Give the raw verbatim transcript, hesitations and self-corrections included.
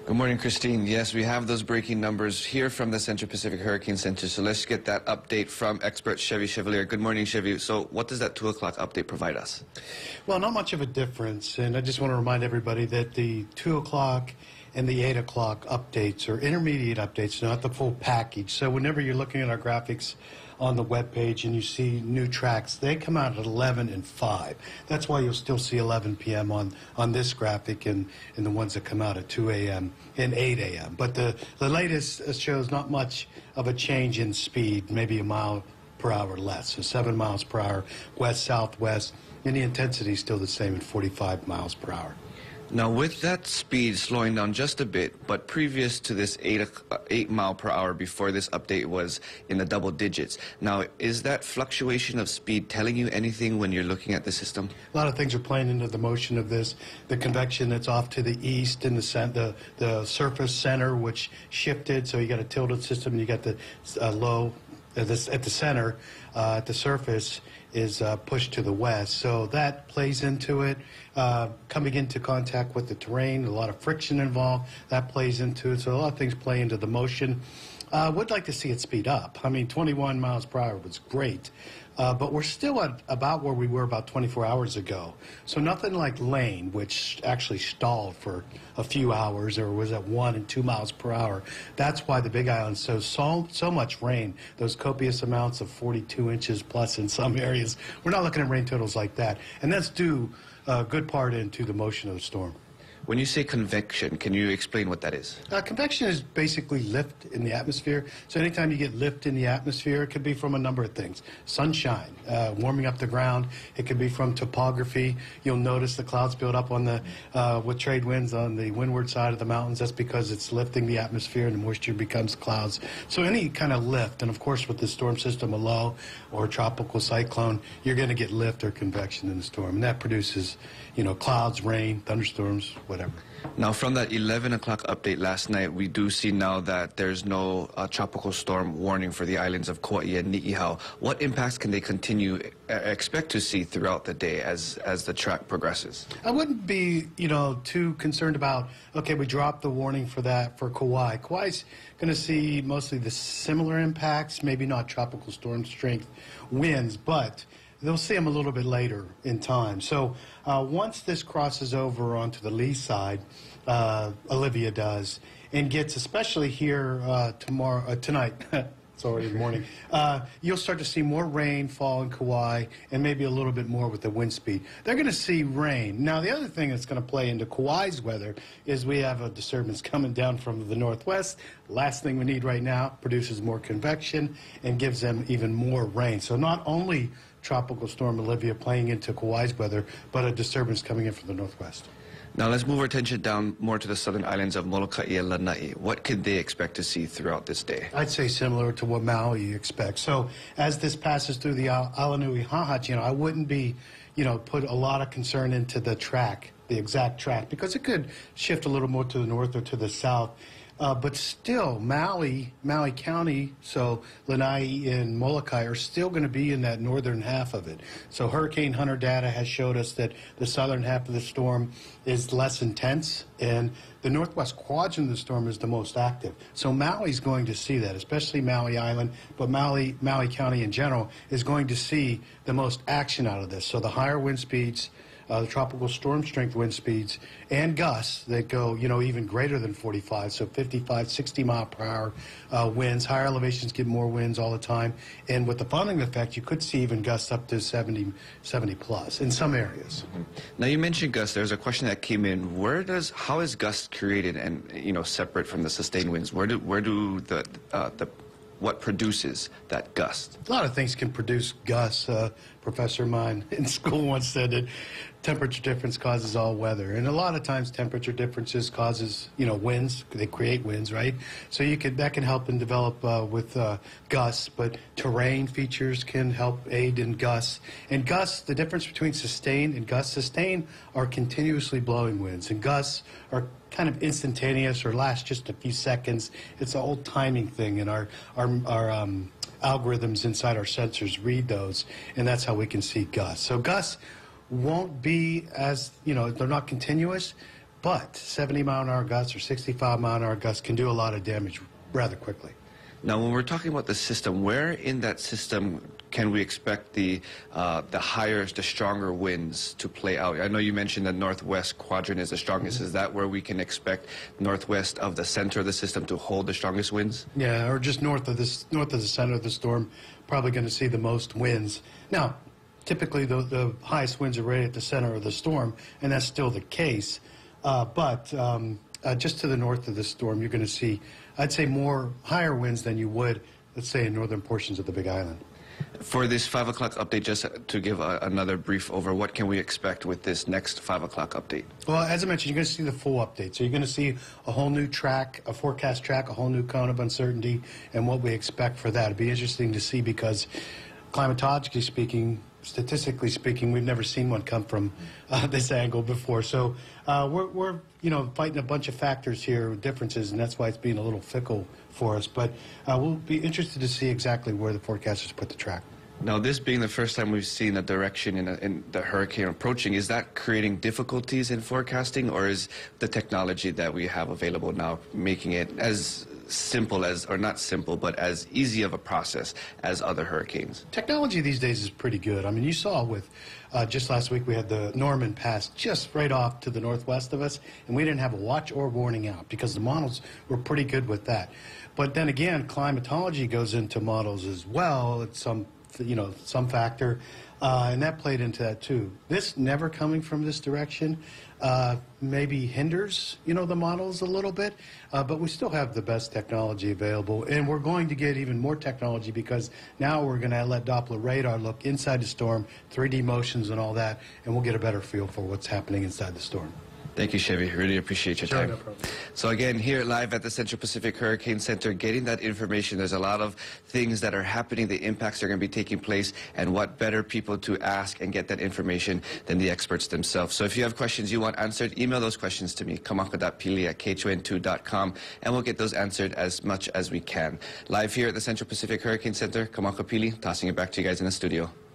Good morning, Christine. Yes, we have those breaking numbers here from the Central Pacific Hurricane Center. So let's get that update from expert Chevy Chevalier. Good morning, Chevy. So what does that two o'clock update provide us? Well, not much of a difference. And I just want to remind everybody that the two o'clock and the eight o'clock updates are intermediate updates, not the full package. So whenever you're looking at our graphics on the web page and you see new tracks, they come out at eleven and five. That's why you'll still see eleven p m on, on this graphic and, and the ones that come out at two a m and eight a m But the, the latest shows not much of a change in speed, maybe a mile per hour less. So seven miles per hour, west-southwest, and the intensity is still the same at forty-five miles per hour. Now, with that speed slowing down just a bit, but previous to this eight, uh, eight mile per hour before this update was in the double digits. Now, is that fluctuation of speed telling you anything when you're looking at the system? A lot of things are playing into the motion of this. The convection that's off to the east in the, cent the, the surface center, which shifted, so you got a tilted system and you got the uh, low at the, at the center, uh, at the surface, is uh, pushed to the west. So that plays into it. Uh, coming into contact with the terrain, a lot of friction involved, that plays into it. So a lot of things play into the motion. I uh, would like to see it speed up. I mean, twenty-one miles per hour was great, uh, but we're still at about where we were about twenty-four hours ago. So nothing like Lane, which actually stalled for a few hours or was at one and two miles per hour. That's why the Big Island so so so much rain. Those copious amounts of forty-two inches plus in some areas. We're not looking at rain totals like that, and that's due a good part into the motion of the storm. When you say convection, can you explain what that is? Uh, convection is basically lift in the atmosphere. So anytime you get lift in the atmosphere, it could be from a number of things. Sunshine, uh, warming up the ground. It could be from topography. You'll notice the clouds build up on the uh, with trade winds on the windward side of the mountains. That's because it's lifting the atmosphere and the moisture becomes clouds. So any kind of lift, and of course with the storm system, a low or a tropical cyclone, you're going to get lift or convection in the storm, and that produces, you know, clouds, rain, thunderstorms, whatever. Now, from that eleven o'clock update last night, we do see now that there's no uh, tropical storm warning for the islands of Kauai and Ni'ihau. What impacts can they continue uh, expect to see throughout the day as as the track progresses? I wouldn't be, you know, too concerned about, okay, we dropped the warning for that for Kauai. Kauai's going to see mostly the similar impacts, maybe not tropical storm strength winds, but they'll see them a little bit later in time. So uh, once this crosses over onto the lee side, uh, Olivia does, and gets, especially here uh, tomorrow, uh, tonight, it's already morning, uh, you'll start to see more rain fall in Kauai and maybe a little bit more with the wind speed. They're going to see rain. Now, the other thing that's going to play into Kauai's weather is we have a disturbance coming down from the northwest. Last thing we need right now, produces more convection and gives them even more rain. So not only Tropical Storm Olivia playing into Kauai's weather, but a disturbance coming in from the northwest. Now let's move our attention down more to the southern islands of Molokai and Lanai. What could they expect to see throughout this day? I'd say similar to what Maui expects. So as this passes through the Alanui Haha, you know, I wouldn't be, you know, put a lot of concern into the track, the exact track, because it could shift a little more to the north or to the south. Uh, but still, Maui, Maui County, so Lanai and Molokai are still going to be in that northern half of it. So Hurricane Hunter data has showed us that the southern half of the storm is less intense, and the northwest quadrant of the storm is the most active. So Maui's going to see that, especially Maui Island, but Maui, Maui County in general is going to see the most action out of this. So the higher wind speeds, Uh, the tropical storm strength wind speeds, and gusts that go, you know, even greater than forty-five, so fifty-five, sixty mile per hour uh, winds. Higher elevations get more winds all the time, and with the following effect, you could see even gusts up to seventy, seventy plus in some areas. Now, you mentioned gusts. There's a question that came in. Where does, how is gusts created and, you know, separate from the sustained winds? Where do, where do the, uh, the what produces that gust? A lot of things can produce gusts. Uh, professor of mine in school once said that temperature difference causes all weather, and a lot of times temperature differences causes, you know, winds. They create winds, right? So you could that can help and develop uh, with uh, gusts, but terrain features can help aid in gusts. And gusts, the difference between sustained and gust, sustained are continuously blowing winds, and gusts are kind of instantaneous or last just a few seconds. It's an old timing thing, and our our our um, algorithms inside our sensors read those, and that's how we can see gusts. So gusts won't be as, you know, they're not continuous, But seventy mile an hour gusts or sixty-five mile an hour gusts can do a lot of damage rather quickly. Now, when we're talking about the system, where in that system can we expect the uh, the higher, the stronger winds to play out? I know you mentioned the northwest quadrant is the strongest. Mm-hmm. Is that where we can expect northwest of the center of the system to hold the strongest winds? Yeah, or just north of this, north of the center of the storm, probably going to see the most winds. Now, typically the, the highest winds are right at the center of the storm, and that's still the case. Uh, but um, uh, just to the north of the storm, you're going to see, I'd say, more higher winds than you would, let's say, in northern portions of the Big Island. For this five o'clock update, just to give a, another brief over, what can we expect with this next five o'clock update? Well, as I mentioned, you're going to see the full update. So you're going to see a whole new track, a forecast track, a whole new cone of uncertainty, and what we expect for that. It'd be interesting to see because, climatologically speaking, statistically speaking, we've never seen one come from uh, this angle before. So uh, we're, we're, you know, fighting a bunch of factors here, differences, and that's why it's being a little fickle for us. But uh, we'll be interested to see exactly where the forecasters put the track. Now, this being the first time we've seen a direction in, a, in the hurricane approaching, is that creating difficulties in forecasting, or is the technology that we have available now making it as simple as, or not simple, but as easy of a process as other hurricanes? Technology these days is pretty good. I mean, you saw with, uh, just last week we had the Norman pass just right off to the northwest of us, and we didn't have a watch or warning out because the models were pretty good with that. But then again, climatology goes into models as well. It's some, you know, some factor, uh, and that played into that too. This never coming from this direction uh, maybe hinders, you know, the models a little bit, uh, but we still have the best technology available, and we're going to get even more technology because now we're going to let Doppler radar look inside the storm, three D motions and all that, and we'll get a better feel for what's happening inside the storm. Thank you, Chevy. Really appreciate your Sure, time. no problem. So again, here live at the Central Pacific Hurricane Center, getting that information. There's a lot of things that are happening, the impacts that are going to be taking place, and what better people to ask and get that information than the experts themselves. So if you have questions you want answered, email those questions to me, kamaka dot pili at k h o n two dot com, and we'll get those answered as much as we can. Live here at the Central Pacific Hurricane Center, Kamaka Pili, tossing it back to you guys in the studio.